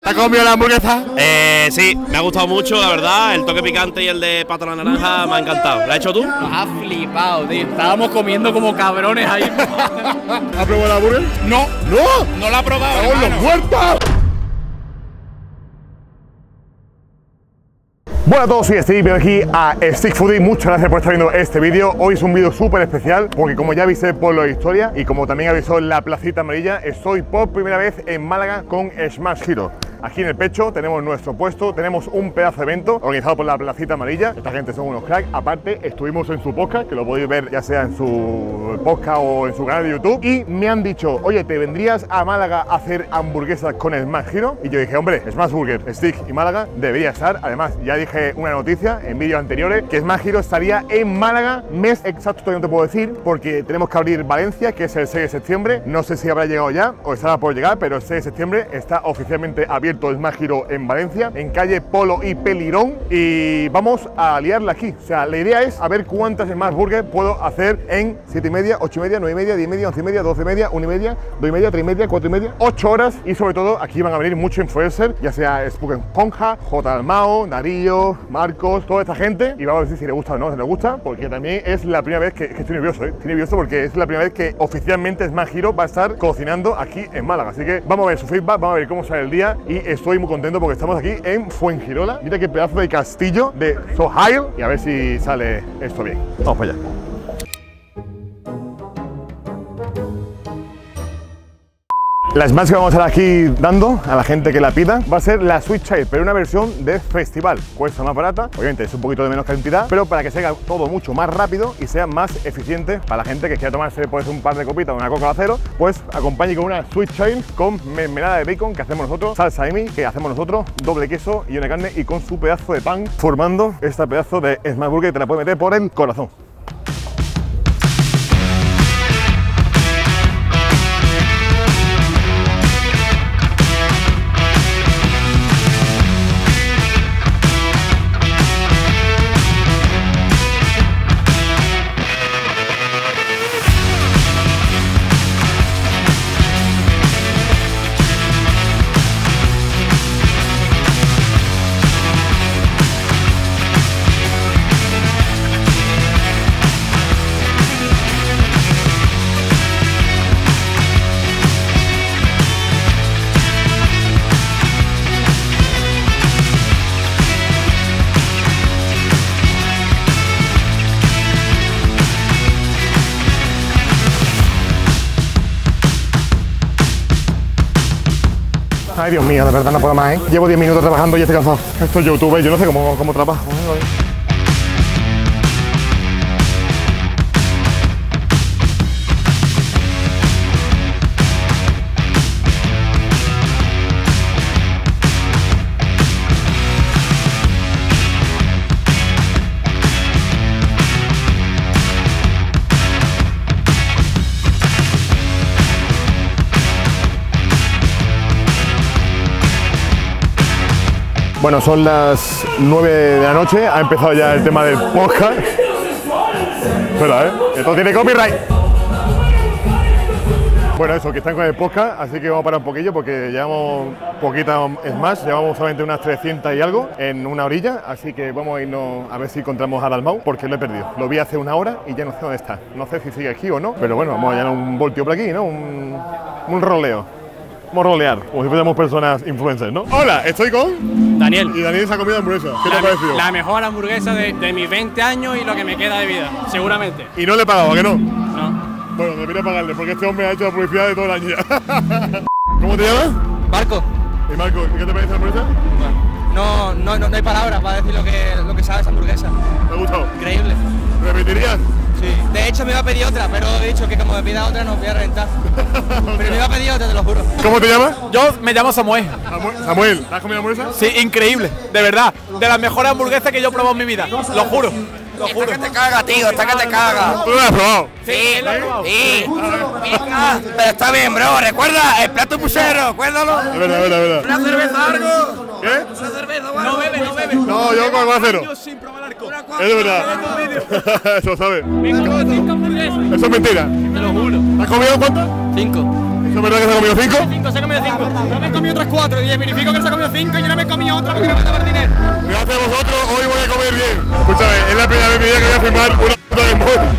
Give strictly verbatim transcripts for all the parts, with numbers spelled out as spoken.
¿Te has comido la hamburguesa? Eh, sí, me ha gustado mucho, la verdad. El toque picante y el de pato a la naranja me ha encantado. ¿Lo has hecho tú? Nos ha flipado, tío. Estábamos comiendo como cabrones ahí. ¿Has probado la hamburguesa? No, ¡No! no la ha probado. ¡Vamos los muertos! Bueno a todos, soy Steve, bienvenidos aquí a Stick Foodie. Muchas gracias por estar viendo este vídeo. Hoy es un vídeo súper especial porque, como ya avisé por la historia y como también avisó en la placita amarilla, estoy por primera vez en Málaga con Smash Hero. Aquí en el pecho tenemos nuestro puesto, tenemos un pedazo de evento organizado por la placita amarilla. Esta gente son unos cracks. Aparte, estuvimos en su podcast, que lo podéis ver ya sea en su podcast o en su canal de YouTube. Y me han dicho, oye, ¿te vendrías a Málaga a hacer hamburguesas con Smash Hero? Y yo dije, hombre, Smash Burger, Stick y Málaga debería estar. Además, ya dije una noticia en vídeos anteriores que Smash Hero estaría en Málaga. Mes exacto todavía no te puedo decir porque tenemos que abrir Valencia, que es el seis de septiembre. No sé si habrá llegado ya o estará por llegar, pero el seis de septiembre está oficialmente abierto el Smash Hero en Valencia, en calle Polo y Pelirón, y vamos a liarla aquí. O sea, la idea es a ver cuántas Smash Burger puedo hacer en siete y media, ocho y media, nueve y media, diez y media, once y media, doce y media, una y media, dos y media, tres y media, cuatro y media, ocho horas. Y sobre todo aquí van a venir muchos influencers, ya sea Spook Esponja, J Dalmao, Darío, Marcos, toda esta gente, y vamos a ver si le gusta o no, si le gusta, porque también es la primera vez que, que estoy nervioso, ¿eh? Estoy nervioso porque es la primera vez que oficialmente Smash Hero va a estar cocinando aquí en Málaga. Así que vamos a ver su feedback, vamos a ver cómo sale el día, y estoy muy contento porque estamos aquí en Fuengirola. Mira qué pedazo de castillo de Sohail, y a ver si sale esto bien. Vamos para allá. La Smash que vamos a estar aquí dando a la gente que la pida va a ser la Sweet Child, pero una versión de festival. Cuesta más barata, obviamente es un poquito de menos cantidad, pero para que se haga todo mucho más rápido y sea más eficiente para la gente que quiera tomarse pues, un par de copitas o una coca de acero, pues acompañe con una Sweet Child con mermelada de bacon que hacemos nosotros, salsa Amy que hacemos nosotros, doble queso y una carne, y con su pedazo de pan formando este pedazo de Smash Burger que te la puedes meter por el corazón. Ay, Dios mío, de verdad no puedo más, ¿eh? Llevo diez minutos trabajando y estoy cansado. Esto es YouTube, yo no sé cómo, cómo trabajo. Bueno, son las nueve de la noche, ha empezado ya el tema del podcast. Espera, ¿eh? Esto tiene copyright. Bueno, eso, que están con el podcast, así que vamos a parar un poquillo porque llevamos poquita Smash, llevamos solamente unas trescientas y algo en una orilla, así que vamos a irnos a ver si encontramos a Dalmau porque lo he perdido. Lo vi hace una hora y ya no sé dónde está. No sé si sigue aquí o no, pero bueno, vamos a dar un voltio por aquí, ¿no? Un, un roleo. Vamos a rolear, como si fuéramos personas influencers, ¿no? Hola, estoy con Daniel. Y Daniel se ha comido hamburguesa. ¿Qué la, te ha parecido? La mejor hamburguesa de, de mis veinte años y lo que me queda de vida, seguramente. Y no le he pagado, ¿a que no? No. Bueno, debería pagarle porque este hombre ha hecho la publicidad de todo el año ya. ¿Cómo te llamas? Marco. Y Marco, ¿qué te parece la hamburguesa? No, no, no, no hay palabras para decir lo que, lo que sabe esa hamburguesa. ¿Te ha gustado? Increíble. ¿Repetirías? Sí. De hecho me iba a pedir otra, pero he dicho que como me pida otra no voy a rentar. Pero me iba a pedir otra, te lo juro. ¿Cómo te llamas? Yo me llamo Samuel. Samuel, Samuel, ¿te has comido hamburguesa? Sí, increíble, de verdad. De las mejores hamburguesas que yo he probado en mi vida. Lo juro, lo juro. Está que te caga, tío, está que te caga. ¿Tú lo has probado? Sí, lo he probado. Sí. Venga, pero está bien, bro. Recuerda, el plato pusero, recuérdalo. Es verdad, es verdad, es verdad. Una cerveza, algo. ¿Qué? Una cerveza, bueno. No bebe, no bebe. No, yo con el cero. Yo sin probar alcohol. Es de verdad. Eso sabes. Me como cinco hamburguesas. Eso es mentira. Te lo juro. ¿Has comido cuántas? Cinco. Eso ¿Es verdad que se ha comido cinco? cinco, se ha comido cinco. Yo me he comido otras cuatro y verifico que se ha comido cinco y yo no me he comido otra porque no me da dinero. Gracias a vosotros, hoy voy a comer bien. Escúchame, es la primera vez en mi vida que voy a filmar una puta de móvil.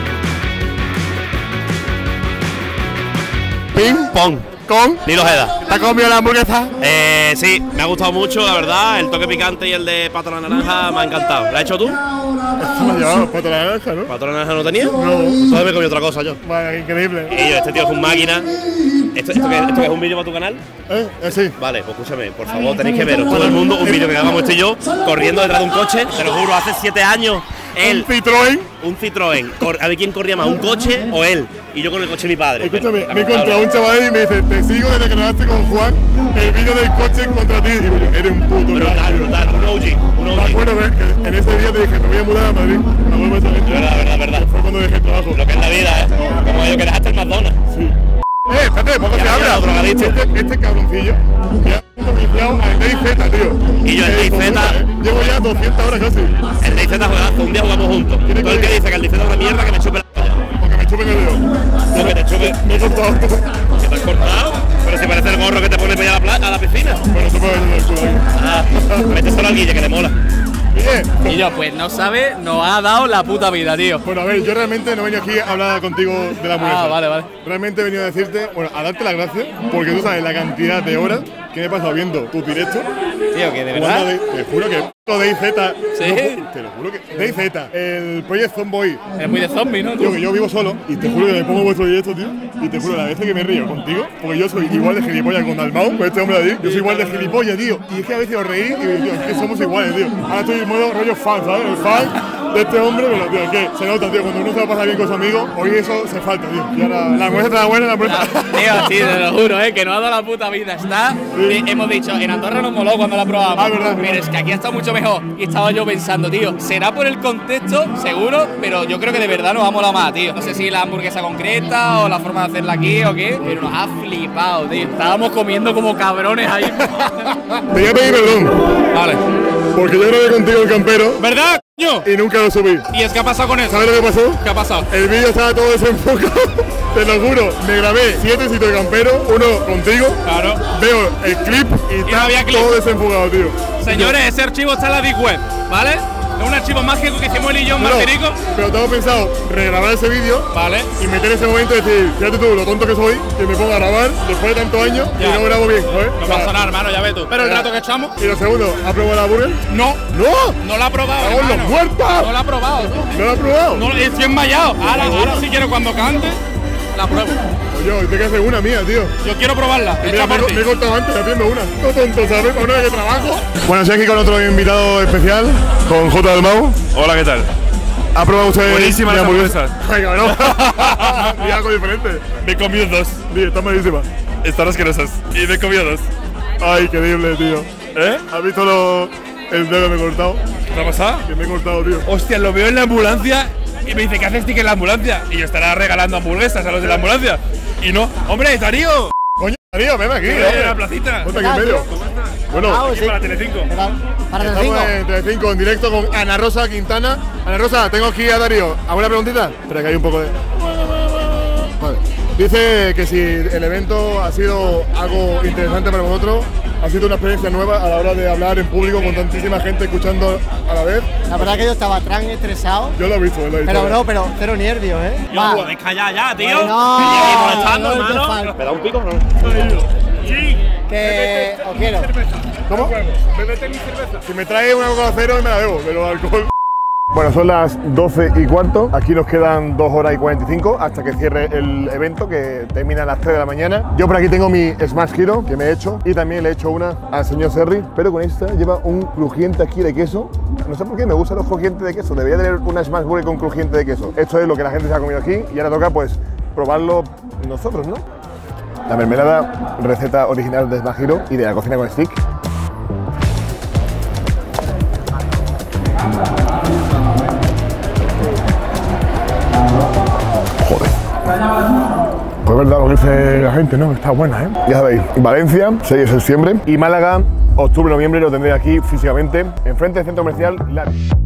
Ping pong. ¿Con? Nilo Ojeda. ¿Te has comido la hamburguesa? Eh, sí, me ha gustado mucho, la verdad. El toque picante y el de pato a la naranja me ha encantado. ¿Lo has hecho tú? Esto me ha llevado pato a la naranja, ¿no? ¿Pato a la naranja no tenía? No. Entonces me comí otra cosa yo. Vale, increíble. Y yo, este tío es un máquina. ¿Esto, esto, que, ¿Esto que es un vídeo para tu canal? ¿Eh? ¿Eh? Sí. Vale, pues escúchame, por favor, tenéis que ver todo el mundo un vídeo que hagamos este y yo corriendo detrás de un coche. Te lo juro, hace siete años. Él, ¿Un Citroën? Un Citroën. Cor- A ver quién corría más, un coche o él. Y yo con el coche de mi padre. Escúchame, Pero, me he encontrado un chaval y me dice, te sigo desde que grabaste con Juan el vídeo del coche contra ti. Y digo, eres un puto Brutal, crack. brutal, un O G, un O Me G. acuerdo que que en ese día te dije, me voy a mudar a Madrid. Me vuelvo a esa gente. Verdad, verdad, verdad. Fue cuando dejé el trabajo. Lo que es la vida, ¿eh? Como yo que dejaste el McDonald's. Sí. Eh, espérate, poco se Ya, habla. ya, drogadicto. Este, este cabroncillo ya ha iniciado al D Z, tío. Y yo el Eh, D Z. puta, eh. Llevo ya doscientas horas casi. El D Z juegazo, un día jugamos juntos. ¿Tiene Todo el que que ir? dice que el D Z es una mierda, que me chupe la polla. Porque me chupen el dedo. Lo que te chupe. Me he cortado. ¿Que te has cortado? Pero si parece el gorro que te pone para allá a la, pla- a la piscina. Bueno, se puede hacer el culo ahí. Ah, mete solo al Guille, que le mola. Oye, Y yo, pues no sabe, nos ha dado la puta vida, tío. bueno, a ver, yo realmente no he venido aquí a hablar contigo de la hamburguesa. Ah, vale, vale. Realmente he venido a decirte, bueno, a darte las gracias, porque tú sabes la cantidad de horas que me he pasado viendo tu directo. Tío, que de Jugando verdad. de- te juro que puto D Z. ¿Sí? no, te lo juro que. D Z, el Project Zomboy. Es muy de zombie, ¿no? Tío, que yo vivo solo y te juro que me pongo vuestro directo, tío. Y te juro, la vez que me río contigo, porque yo soy igual de gilipollas con Dalmau, con este hombre de ahí. Yo soy igual de gilipollas, tío. Y es que a veces os reís y tío, es que somos iguales, tío. Ahora estoy en modo rollo fan, ¿sabes? El fan de este hombre, pero tío, es que se nota, tío. Cuando uno se va a pasar bien con su amigo, hoy eso se falta, tío. Y ahora la hamburguesa está buena, la hamburguesa. Tío, sí, te lo juro, eh, que nos ha dado la puta vida. Está, eh, hemos dicho, en Andorra nos moló cuando la probamos. Ah, verdad, Pero es que aquí ha estado mucho mejor. Y estaba yo pensando, tío, será por el contexto, seguro, pero yo creo que de verdad nos ha molado más, tío. No sé si la hamburguesa concreta o la forma de hacerla aquí o qué, pero nos ha flipado, tío. Estábamos comiendo como cabrones ahí. Te voy a pedir perdón, Vale. porque yo grabé contigo el campero ¿Verdad, coño? y nunca lo subí. ¿Y es qué ha pasado con eso? ¿Sabes lo que pasó? ¿Qué ha pasado? El vídeo estaba todo desenfocado, te lo juro. Me grabé siete sitios de campero, uno contigo. Claro. Veo el clip y no está había clip. todo desenfocado, tío. Señores, ese archivo está en la Deep Web, ¿vale? Es un archivo mágico que hicimos él y yo en No, Martirico. pero tengo pensado regrabar ese vídeo Vale. y meter ese momento y decir, fíjate tú, lo tonto que soy, que me pongo a grabar después de tantos años Ya. y no grabo bien, ¿sabes? No O sea, pasa nada, hermano, ya ves tú. Pero el ya. rato que echamos, Y lo segundo, ¿ha probado la burger? no, ¡No! no lo ha probado, ¡Vamos los hermano. muertos! No lo ha probado, tú. ¿No lo ha probado? No, estoy enmayado. Ahora, ahora si quiero cuando cante, la pruebo. Oye, te que hacer una mía, tío. Yo quiero probarla. Y Echa mira, me, por ti. me he cortado antes haciendo una. No tonto, ¿sabes? Para una vez que trabajo. Bueno, estoy aquí con otro invitado especial, con J del Mau. Hola, ¿qué tal? ¿Ha probado usted Buenísimas mi las hamburguesa? hamburguesas. Ay, cabrón. Y algo diferente. Me he comido dos. Sí, está malísima. Están asquerosas. Y me he comido dos. Ay, qué horrible, tío. ¿Eh? ¿Has visto lo, el dedo que me he cortado? ¿Qué ha pasado? Que me he cortado, tío. Hostia, lo veo en la ambulancia y me dice, ¿qué haces tú en la ambulancia? Y yo estará regalando hamburguesas a los de la ambulancia. Y no. ¡Hombre, Darío! Coño, Darío, ven aquí. ¡Eh, hombre. la placita! Ponte aquí en medio. Bueno, Aquí para Telecinco. Para el estamos en Telecinco en directo con Ana Rosa Quintana. Ana Rosa, tengo aquí a Darío. ¿Alguna preguntita? Espera, que hay un poco de... Vale. Dice que si el evento ha sido algo interesante para vosotros, ha sido una experiencia nueva a la hora de hablar en público con tantísima gente escuchando a la vez. La verdad que yo estaba tan estresado. Yo lo he visto, lo he visto. Pero bro, pero cero nervios, ¿eh? Yo, Va. podéis callar ya, tío. No, Que lleguéis molestando, no, no, hermano. no, ¿Me da un pico o no? Que os quiero. ¿Cómo? Bébete mi cerveza. Si me trae una Coca cero me la bebo, pero alcohol. Bueno, son las doce y cuarto. Aquí nos quedan dos horas y cuarenta y cinco hasta que cierre el evento, que termina a las tres de la mañana. Yo por aquí tengo mi Smash Hero que me he hecho y también le he hecho una al señor Serri, pero con esta lleva un crujiente aquí de queso. No sé por qué me gustan los crujientes de queso. Debería tener una Smash Burger con crujiente de queso. Esto es lo que la gente se ha comido aquí y ahora toca pues probarlo nosotros, ¿no? La mermelada, receta original de Smash Hero y de la cocina con stick. Pues es verdad lo que dice la gente, ¿no? Está buena, ¿eh? Ya sabéis, Valencia, seis de septiembre y Málaga, octubre, noviembre, lo tendré aquí físicamente, enfrente del centro comercial Lari.